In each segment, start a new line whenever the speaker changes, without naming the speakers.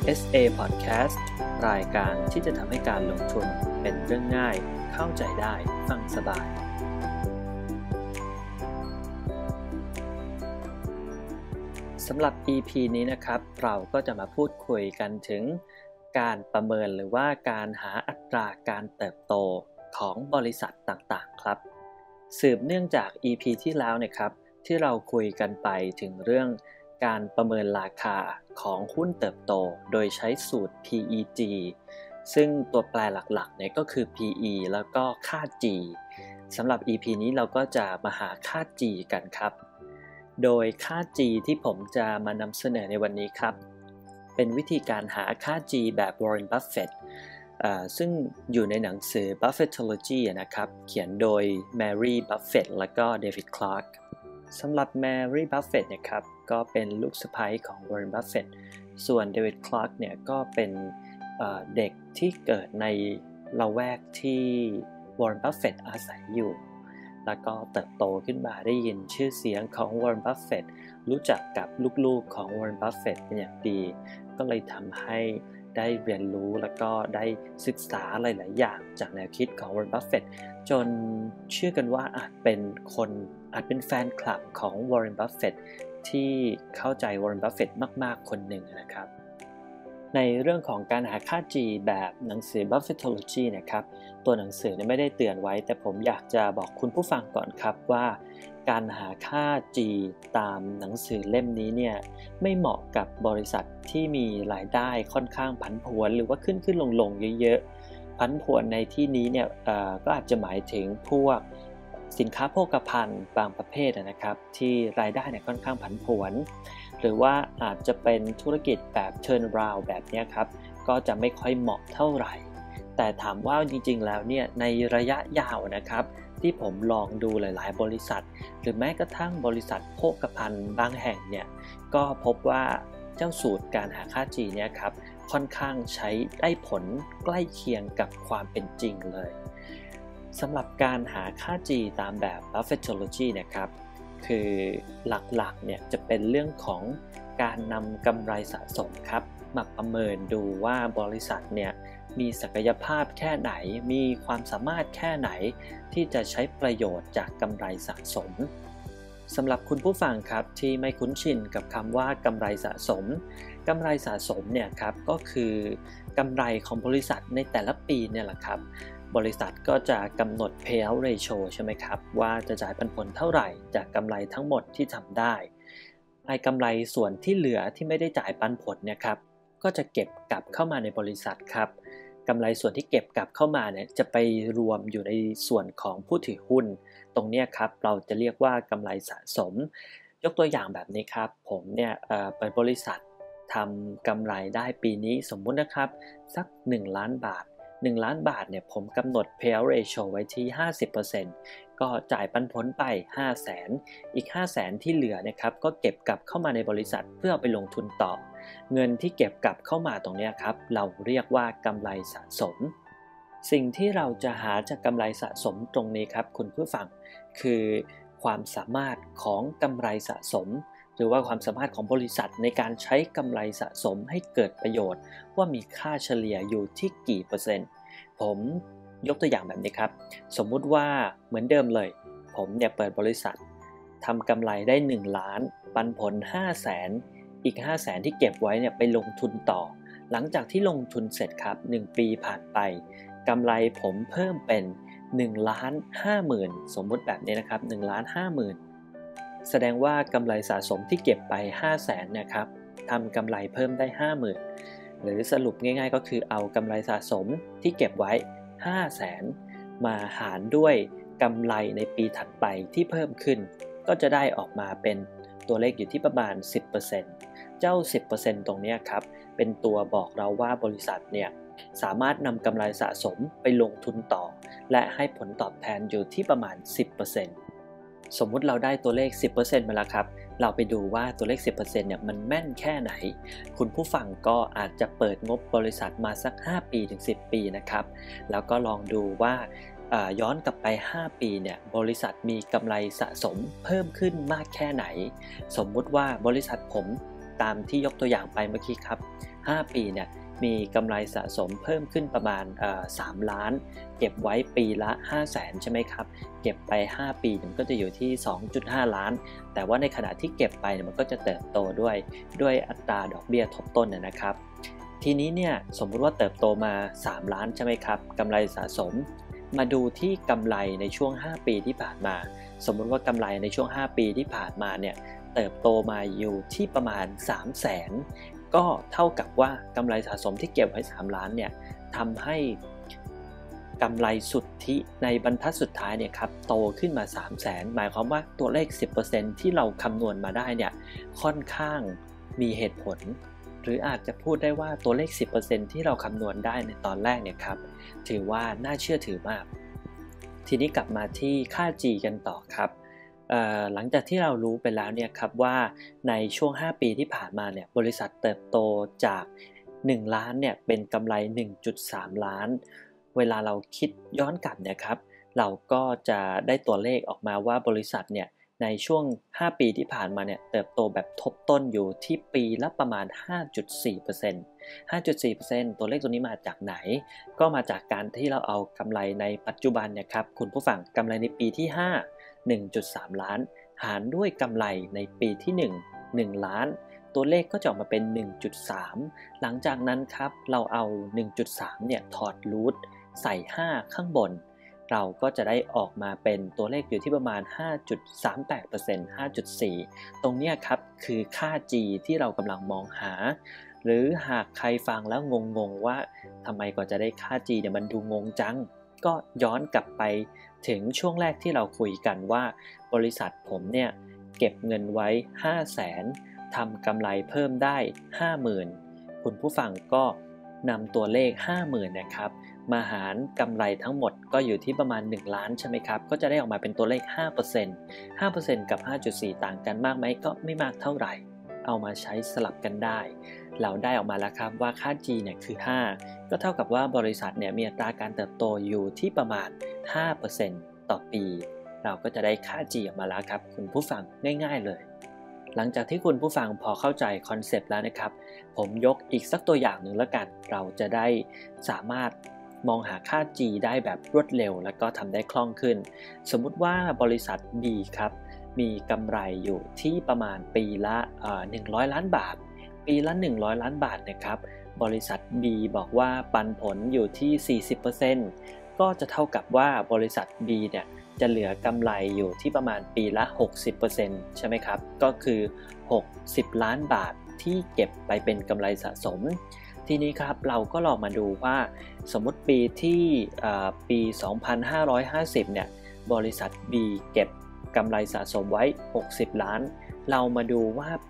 SA Podcast รายการที่จะทำให้การลงทุนเป็นเรื่องง่ายเข้าใจได้ฟังสบายสำหรับ EP นี้นะครับเราก็จะมาพูดคุยกันถึงการประเมินหรือว่าการหาอัตราการเติบโตของบริษัทต่างๆครับสืบเนื่องจาก EP ที่แล้วนะครับที่เราคุยกันไปถึงเรื่องการประเมินราคาของหุ้นเติบโตโดยใช้สูตร PEG ซึ่งตัวแปรหลักๆเนี่ยก็คือ PE แล้วก็ค่า G สำหรับ EP นี้เราก็จะมาหาค่า G กันครับโดยค่า G ที่ผมจะมานำเสนอในวันนี้ครับเป็นวิธีการหาค่า G แบบ Warren Buffett ซึ่งอยู่ในหนังสือ Buffettology นะครับเขียนโดย Mary Buffett และก็ David Clark สำหรับ Mary Buffett เนี่ยครับก็เป็นลูกสะใภ้ของ Warren Buffett ส่วน David Clark เนี่ยก็เป็นเด็กที่เกิดในละแวกที่ Warren Buffett อาศัยอยู่แล้วก็เติบโตขึ้นมาได้ยินชื่อเสียงของ Warren Buffett รู้จักกับลูกๆของ Warren Buffett เป็นอย่างดีก็เลยทำให้ได้เรียนรู้แล้วก็ได้ศึกษาหลายๆอย่างจากแนวคิดของ Warren Buffett จนเชื่อกันว่าอาจเป็นแฟนคลับของ Warren Buffett ที่เข้าใจ Warren Buffett มากๆคนหนึ่งนะครับในเรื่องของการหาค่า G แบบหนังสือ Buffettology นะครับตัวหนังสือไม่ได้เตือนไว้แต่ผมอยากจะบอกคุณผู้ฟังก่อนครับว่าการหาค่า G ตามหนังสือเล่มนี้เนี่ยไม่เหมาะกับบริษัทที่มีรายได้ค่อนข้างผันผวนหรือว่าขึ้นลงเยอะๆผันผวนในที่นี้เนี่ยก็อาจจะหมายถึงพวกสินค้าโภคภัณฑ์บางประเภทนะครับที่รายได้เนี่ยค่อนข้างผันผวนหรือว่าอาจจะเป็นธุรกิจแบบ turnaround แบบนี้ครับก็จะไม่ค่อยเหมาะเท่าไหร่แต่ถามว่าจริงๆแล้วเนี่ยในระยะยาวนะครับที่ผมลองดูหลายๆบริษัทหรือแม้กระทั่งบริษัทโภคภัณฑ์บางแห่งเนี่ยก็พบว่าเจ้าสูตรการหาค่า G เนี่ยครับค่อนข้างใช้ได้ผลใกล้เคียงกับความเป็นจริงเลยสำหรับการหาค่า G ตามแบบ Buffettology นะครับคือหลักๆเนี่ยจะเป็นเรื่องของการนำกำไรสะสมครับมาประเมินดูว่าบริษัทเนี่ยมีศักยภาพแค่ไหนมีความสามารถแค่ไหนที่จะใช้ประโยชน์จากกำไรสะสมสำหรับคุณผู้ฟังครับที่ไม่คุ้นชินกับคำว่ากำไรสะสมกำไรสะสมเนี่ยครับก็คือกำไรของบริษัทในแต่ละปีเนี่ยแหละครับบริษัทก็จะกำหนด payout ratio ใช่ไหมครับว่าจะจ่ายปันผลเท่าไหร่จากกำไรทั้งหมดที่ทำได้ไอ้กำไรส่วนที่เหลือที่ไม่ได้จ่ายปันผลเนี่ยครับก็จะเก็บกลับเข้ามาในบริษัทครับกำไรส่วนที่เก็บกลับเข้ามาเนี่ยจะไปรวมอยู่ในส่วนของผู้ถือหุ้นตรงนี้ครับเราจะเรียกว่ากำไรสะสมยกตัวอย่างแบบนี้ครับผมเนี่ยเปิดบริษัททำกำไรได้ปีนี้สมมุตินะครับสัก1 ล้านบาท1 ล้านบาทเนี่ยผมกำหนด payout ratio ไว้ที่ 50% ก็จ่ายปันผลไป 500,000 อีก 500,000 ที่เหลือนะครับก็เก็บกลับเข้ามาในบริษัทเพื่อเอาไปลงทุนต่อเงินที่เก็บกลับเข้ามาตรงนี้ครับเราเรียกว่ากำไรสะสมสิ่งที่เราจะหาจากกำไรสะสมตรงนี้ครับคุณผู้ฟังคือความสามารถของกำไรสะสมหรือว่าความสามารถของบริษัทในการใช้กำไรสะสมให้เกิดประโยชน์ว่ามีค่าเฉลี่ยอยู่ที่กี่เปอร์เซ็นต์ผมยกตัวอย่างแบบนี้ครับสมมุติว่าเหมือนเดิมเลยผมเนี่ยเปิดบริษัททำกำไรได้1 ล้านปันผล 500,000 อีก 500,000 ที่เก็บไว้เนี่ยไปลงทุนต่อหลังจากที่ลงทุนเสร็จครับ1 ปีผ่านไปกำไรผมเพิ่มเป็น1,50,000 สมมุติแบบนี้นะครับ1,50,000 แสดงว่ากำไรสะสมที่เก็บไป 500,000 นะครับทำกำไรเพิ่มได้ 50,000 หรือสรุปง่ายๆก็คือเอากำไรสะสมที่เก็บไว้ 500,000 มาหารด้วยกำไรในปีถัดไปที่เพิ่มขึ้นก็จะได้ออกมาเป็นตัวเลขอยู่ที่ประมาณ 10% เจ้า 10% ตรงนี้ครับเป็นตัวบอกเราว่าบริษัทเนี่ยสามารถนำกำไรสะสมไปลงทุนต่อและให้ผลตอบแทนอยู่ที่ประมาณ 10% สมมุติเราได้ตัวเลข 10% มาแล้วครับเราไปดูว่าตัวเลข 10% เนี่ยมันแม่นแค่ไหนคุณผู้ฟังก็อาจจะเปิดงบบริษัทมาสัก5ปีถึง10ปีนะครับแล้วก็ลองดูว่าย้อนกลับไป5ปีเนี่ยบริษัทมีกำไรสะสมเพิ่มขึ้นมากแค่ไหนสมมุติว่าบริษัทผมตามที่ยกตัวอย่างไปเมื่อกี้ครับ 5 ปีเนี่ยมีกำไรสะสมเพิ่มขึ้นประมาณ3 ล้านเก็บไว้ปีละ 500,000 ใช่ไหมครับเก็บไป5 ปีมันก็จะอยู่ที่ 2.5 ล้านแต่ว่าในขณะที่เก็บไปมันก็จะเติบโตด้วยอัตราดอกเบี้ยทบต้นนะครับทีนี้เนี่ยสมมุติว่าเติบโตมา3 ล้านใช่ไหมครับกำไรสะสมมาดูที่กำไรในช่วง5 ปีที่ผ่านมาสมมุติว่ากำไรในช่วง5 ปีที่ผ่านมาเนี่ยเติบโตมาอยู่ที่ประมาณ 300,000 ก็เท่ากับว่ากำไรสะสมที่เก็บไว้3 ล้านเนี่ยทำให้กำไรสุทธิในบรรทัดสุดท้ายเนี่ยครับโตขึ้นมา 300,000 หมายความว่าตัวเลข 10% ที่เราคำนวณมาได้เนี่ยค่อนข้างมีเหตุผลหรืออาจจะพูดได้ว่าตัวเลข 10% ที่เราคำนวณได้ในตอนแรกเนี่ยครับถือว่าน่าเชื่อถือมากทีนี้กลับมาที่ค่า G กันต่อครับหลังจากที่เรารู้ไปแล้วเนี่ยครับว่าในช่วง5 ปีที่ผ่านมาเนี่ยบริษัทเติบโตจาก1 ล้านเนี่ยเป็นกำไร 1.3 ล้านเวลาเราคิดย้อนกลับเนี่ยครับเราก็จะได้ตัวเลขออกมาว่าบริษัทเนี่ยในช่วง5 ปีที่ผ่านมาเนี่ยเติบโตแบบทบต้นอยู่ที่ปีละประมาณ 5.4% 5.4% ตัวเลขตัวนี้มาจากไหนก็มาจากการที่เราเอากำไรในปัจจุบันเนี่ยครับคุณผู้ฟังกำไรในปีที่5 1.3 ล้านหารด้วยกำไรในปีที่1 ล้านตัวเลขก็จะออกมาเป็น 1.3 หลังจากนั้นครับเราเอา 1.3 เนี่ยถอดรูทใส่ 5 ข้างบนเราก็จะได้ออกมาเป็นตัวเลขอยู่ที่ประมาณ 5.38% 5.4 ตรงนี้ครับคือค่า G ที่เรากำลังมองหาหรือหากใครฟังแล้วงงว่าทำไมกว่าจะได้ค่า G เนี่ยมันดูงงจังก็ย้อนกลับไปถึงช่วงแรกที่เราคุยกันว่าบริษัทผมเนี่ยเก็บเงินไว้ 500,000 ทำกำไรเพิ่มได้ 50,000 คุณผู้ฟังก็นำตัวเลข 50,000 นะครับมาหารกำไรทั้งหมดก็อยู่ที่ประมาณ1 ล้านใช่ไหมครับก็จะได้ออกมาเป็นตัวเลข 5% 5% กับ 5.4 ต่างกันมากไหมก็ไม่มากเท่าไหร่เอามาใช้สลับกันได้เราได้ออกมาแล้วครับว่าค่า G เนี่ยคือ 5 ก็เท่ากับว่าบริษัทเนี่ยมีอัตราการเติบโตอยู่ที่ประมาณ 5% ต่อปีเราก็จะได้ค่า G ออกมาแล้วครับคุณผู้ฟังง่ายๆเลยหลังจากที่คุณผู้ฟังพอเข้าใจคอนเซปต์แล้วนะครับผมยกอีกสักตัวอย่างหนึ่งแล้วกันเราจะได้สามารถมองหาค่า G ได้แบบรวดเร็วและก็ทำได้คล่องขึ้นสมมุติว่าบริษัท B ครับมีกำไรอยู่ที่ประมาณปีละ100 ล้านบาทปีละ100 ล้านบาทนะครับบริษัท B บอกว่าปันผลอยู่ที่ 40% ก็จะเท่ากับว่าบริษัท B เนี่ยจะเหลือกำไรอยู่ที่ประมาณปีละ 60% ใช่ไหมครับก็คือ60 ล้านบาทที่เก็บไปเป็นกำไรสะสมทีนี้ครับเราก็ลองมาดูว่าสมมุติปีที่ปี 2550 เนี่ยบริษัท B เก็บกำไรสะสมไว้ 60 ล้านเรามาดูว่าปี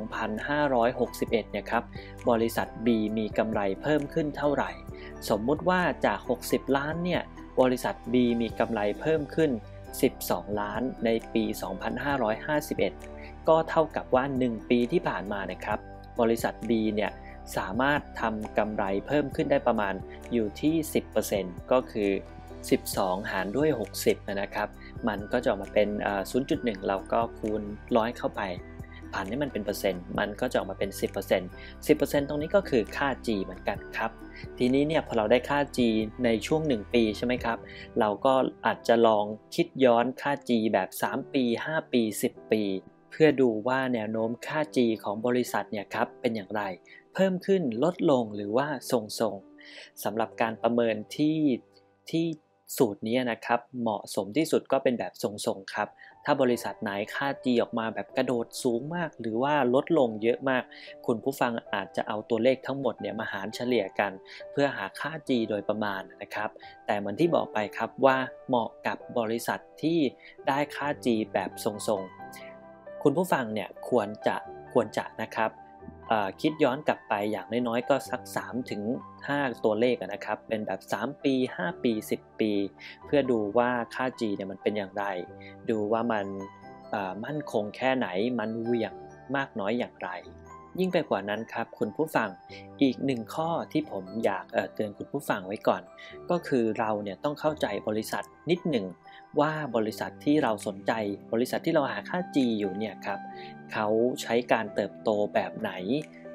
2561 เนี่ยครับบริษัท B มีกำไรเพิ่มขึ้นเท่าไหร่สมมุติว่าจาก 60 ล้านเนี่ยบริษัท B มีกำไรเพิ่มขึ้น 12 ล้านในปี 2551 ก็เท่ากับว่า 1 ปีที่ผ่านมานะครับบริษัท B เนี่ยสามารถทำกำไรเพิ่มขึ้นได้ประมาณอยู่ที่ 10% ก็คือ 12 หารด้วย 60 นะครับมันก็จะออกมาเป็น 0.1 เราก็คูณ 100 เข้าไปผ่านให้มันเป็นเปอร์เซ็นต์มันก็จะออกมาเป็น 10% 10% ตรงนี้ก็คือค่า G เหมือนกันครับทีนี้เนี่ยพอเราได้ค่า G ในช่วง1 ปีใช่ไหมครับเราก็อาจจะลองคิดย้อนค่า G แบบ3 ปี 5 ปี 10 ปีเพื่อดูว่าแนวโน้มค่า G ของบริษัทเนี่ยครับเป็นอย่างไรเพิ่มขึ้นลดลงหรือว่าทรงๆสำหรับการประเมินที่สูตรนี้นะครับเหมาะสมที่สุดก็เป็นแบบทรงๆครับถ้าบริษัทไหนค่า G ออกมาแบบกระโดดสูงมากหรือว่าลดลงเยอะมากคุณผู้ฟังอาจจะเอาตัวเลขทั้งหมดเนี่ยมาหารเฉลี่ยกันเพื่อหาค่า G โดยประมาณนะครับแต่เหมือนที่บอกไปครับว่าเหมาะกับบริษัทที่ได้ค่า G แบบทรงๆคุณผู้ฟังเนี่ยควรจะนะครับคิดย้อนกลับไปอย่างน้อยๆก็สัก 3-5 ตัวเลขนะครับเป็นแบบ3 ปี 5 ปี 10 ปีเพื่อดูว่าค่า G เนี่ยมันเป็นอย่างไรดูว่ามันมั่นคงแค่ไหนมันเหวี่ยงมากน้อยอย่างไรยิ่งไปกว่านั้นครับคุณผู้ฟังอีก1ข้อที่ผมอยากเตือนคุณผู้ฟังไว้ก่อนก็คือเราเนี่ยต้องเข้าใจบริษัทนิดหนึ่งว่าบริษัทที่เราสนใจบริษัทที่เราหาค่า G อยู่เนี่ยครับเขาใช้การเติบโตแบบไหน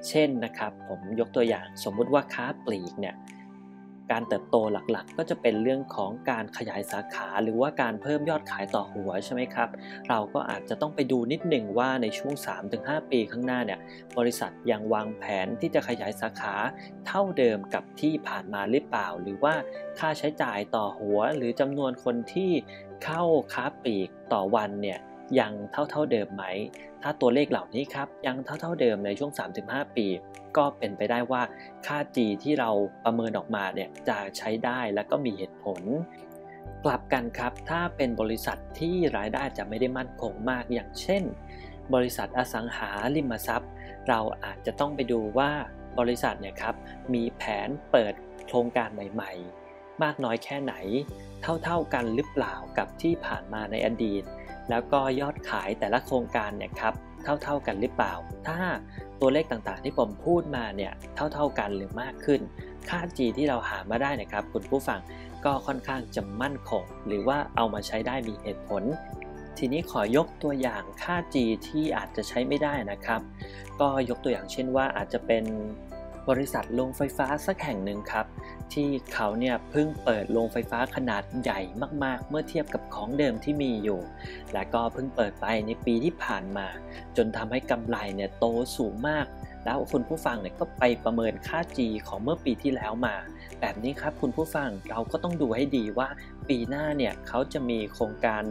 เช่นนะครับผมยกตัวอย่างสมมุติว่าค้าปลีกเนี่ยการเติบโตหลักๆก็จะเป็นเรื่องของการขยายสาขาหรือว่าการเพิ่มยอดขายต่อหัวใช่ไหมครับเราก็อาจจะต้องไปดูนิดหนึ่งว่าในช่วง 3-5 ปีข้างหน้าเนี่ยบริษัทยังวางแผนที่จะขยายสาขาเท่าเดิมกับที่ผ่านมาหรือเปล่าหรือว่าค่าใช้จ่ายต่อหัวหรือจำนวนคนที่เข้าค้าปลีกต่อวันเนี่ยยังเท่าเดิมไหมถ้าตัวเลขเหล่านี้ครับยังเท่าเดิมในช่วง 3-5 ปีก็เป็นไปได้ว่าค่า G ที่เราประเมินออกมาเนี่ยจะใช้ได้และก็มีเหตุผลกลับกันครับถ้าเป็นบริษัทที่รายได้จะไม่ได้มั่นคงมากอย่างเช่นบริษัทอสังหาริมทรัพย์เราอาจจะต้องไปดูว่าบริษัทเนี่ยครับมีแผนเปิดโครงการใหม่ๆมากน้อยแค่ไหนเท่ากันหรือเปล่ากับที่ผ่านมาในอดีตแล้วก็ยอดขายแต่ละโครงการเนี่ยครับเท่ากันหรือเปล่าถ้าตัวเลขต่างๆที่ผมพูดมาเนี่ยเท่ากันหรือมากขึ้นค่า G ที่เราหามาได้นะครับคุณผู้ฟังก็ค่อนข้างจะมั่นคงหรือว่าเอามาใช้ได้มีเหตุผลทีนี้ขอยกตัวอย่างค่า G ที่อาจจะใช้ไม่ได้นะครับก็ยกตัวอย่างเช่นว่าอาจจะเป็นบริษัทโรงไฟฟ้าสักแห่งหนึ่งครับที่เขาเนี่ยเพิ่งเปิดโรงไฟฟ้าขนาดใหญ่มากๆเมื่อเทียบกับของเดิมที่มีอยู่และก็เพิ่งเปิดไปในปีที่ผ่านมาจนทำให้กำไรเนี่ยโตสูงมากแล้วคุณผู้ฟังเนี่ยก็ไปประเมินค่า G ของเมื่อปีที่แล้วมาแบบนี้ครับคุณผู้ฟังเราก็ต้องดูให้ดีว่าปีหน้าเนี่ยเขาจะมีโครงการ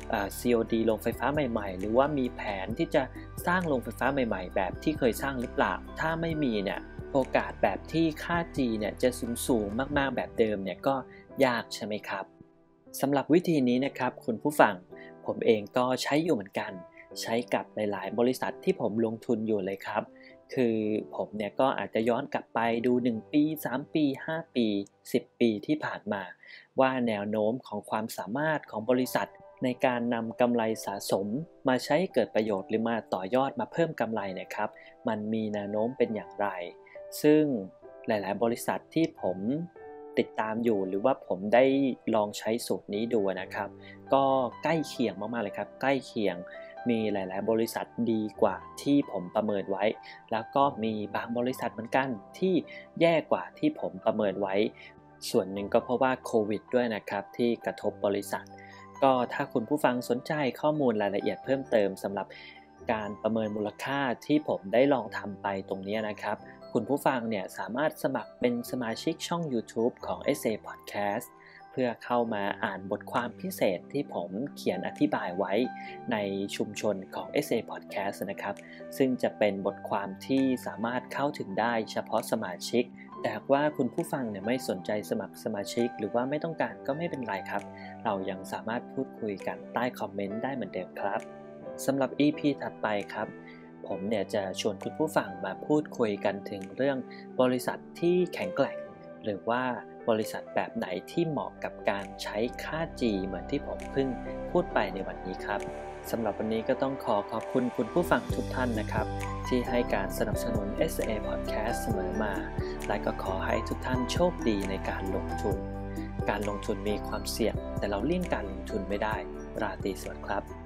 COD โรงไฟฟ้าใหม่ๆหรือว่ามีแผนที่จะสร้างโรงไฟฟ้าใหม่ๆแบบที่เคยสร้างหรือเปล่าถ้าไม่มีเนี่ยโอกาสแบบที่ค่า G เนี่ยจะสูงมากๆแบบเดิมเนี่ยก็ยากใช่ไหมครับสำหรับวิธีนี้นะครับคุณผู้ฟังผมเองก็ใช้อยู่เหมือนกันใช้กับหลายๆบริษัทที่ผมลงทุนอยู่เลยครับคือผมเนี่ยก็อาจจะย้อนกลับไปดู1ปี3ปี5ปี10ปีที่ผ่านมาว่าแนวโน้มของความสามารถของบริษัทในการนำกำไรสะสมมาใช้เกิดประโยชน์หรือมาต่อยอดมาเพิ่มกำไรนะครับมันมีแนวโน้มเป็นอย่างไรซึ่งหลายๆบริษัทที่ผมติดตามอยู่หรือว่าผมได้ลองใช้สูตรนี้ดูนะครับก็ใกล้เคียงมากๆเลยครับใกล้เคียงมีหลายๆบริษัทดีกว่าที่ผมประเมินไว้แล้วก็มีบางบริษัทเหมือนกันที่แย่กว่าที่ผมประเมินไว้ส่วนหนึ่งก็เพราะว่าโควิดด้วยนะครับที่กระทบบริษัทก็ถ้าคุณผู้ฟังสนใจข้อมูลรายละเอียดเพิ่มเติมสำหรับการประเมินมูลค่าที่ผมได้ลองทำไปตรงนี้นะครับคุณผู้ฟังเนี่ยสามารถสมัครเป็นสมาชิกช่อง YouTube ของ SA Podcast เพื่อเข้ามาอ่านบทความพิเศษที่ผมเขียนอธิบายไว้ในชุมชนของ SA Podcast นะครับซึ่งจะเป็นบทความที่สามารถเข้าถึงได้เฉพาะสมาชิกแต่หากว่าคุณผู้ฟังเนี่ยไม่สนใจสมัครสมาชิกหรือว่าไม่ต้องการก็ไม่เป็นไรครับเรายังสามารถพูดคุยกันใต้คอมเมนต์ได้เหมือนเดิมครับสำหรับ EP ถัดไปครับผมเนี่ยจะชวนคุณผู้ฟังมาพูดคุยกันถึงเรื่องบริษัทที่แข็งแกร่งหรือว่าบริษัทแบบไหนที่เหมาะกับการใช้ค่า G เหมือนที่ผมเพิ่งพูดไปในวันนี้ครับสำหรับวันนี้ก็ต้องขอบคุณคุณผู้ฟังทุกท่านนะครับที่ให้การสนับสนุน SA Podcast เสมอมาและก็ขอให้ทุกท่านโชคดีในการลงทุนการลงทุนมีความเสี่ยงแต่เราเลี่ยงการลงทุนไม่ได้ราตรีสวัสดิ์ครับ